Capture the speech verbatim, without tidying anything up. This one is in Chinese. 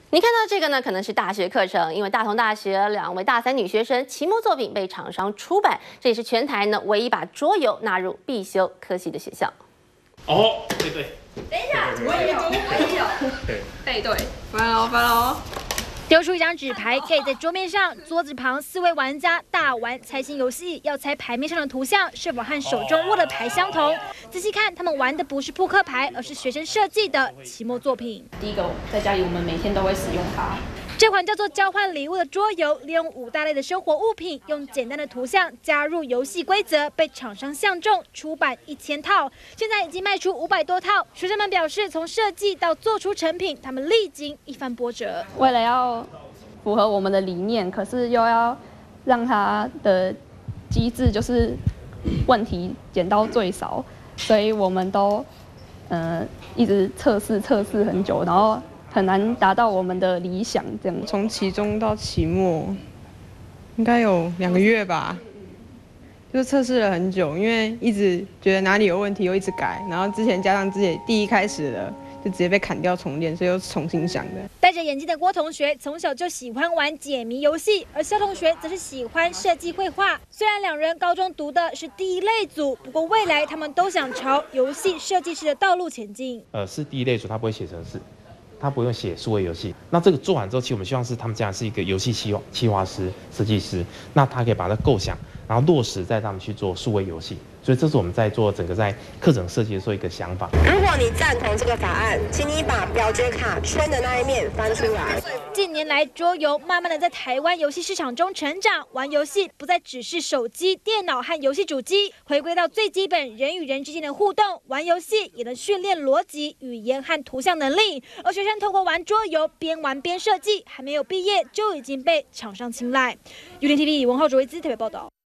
你看到这个呢，可能是大学课程，因为大同大学两位大三女学生期末作品被厂商出版，这也是全台呢唯一把桌游纳入必修科系的学校。 哦，对对。 等一下，我也有，我也有。 对， 背对，翻喽翻喽。 丢出一张纸牌，可以在桌面上，桌子旁四位玩家大玩猜心游戏，要猜牌面上的图像是否和手中握的牌相同。仔细看，他们玩的不是扑克牌，而是学生设计的期末作品。 第一个，在家里我们每天都会使用它。 这款叫做交换礼物的桌游，利用五大类的生活物品，用简单的图像加入游戏规则，被厂商相中，出版一千套，现在已经卖出五百多套。学生们表示，从设计到做出成品，他们历经一番波折。 为了要符合我们的理念，可是又要让它的机制就是问题减到最少，所以我们都呃一直测试测试很久，然后很难达到我们的理想。这样从期中到期末，应该有两个月吧，就测试了很久，因为一直觉得哪里有问题，又一直改，然后之前加上自己第一开始的。就直接被砍掉重练，所以又重新想的。 戴着眼镜的郭同学从小就喜欢玩解谜游戏，而肖同学则是喜欢设计绘画。虽然两人高中读的是第一类组，不过未来他们都想朝游戏设计师的道路前进。 呃，是第一类组，他不会写程式，他不用写数位游戏。那这个做完之后，其实我们希望是他们将来是一个游戏企划企划师、设计师，那他可以把它构想，然后落实在他们去做数位游戏。所以这是我们在做整个在课程设计的时候一个想法。 如果你赞同这个法案，请你把表决卡圈的那一面翻出来。 近年来，桌游慢慢的在台湾游戏市场中成长，玩游戏不再只是手机、电脑和游戏主机，回归到最基本人与人之间的互动。玩游戏也能训练逻辑、语言和图像能力。而学生透过玩桌游，边玩边设计，还没有毕业就已经被厂商青睐。U T N T V 文浩卓维兹特别报道。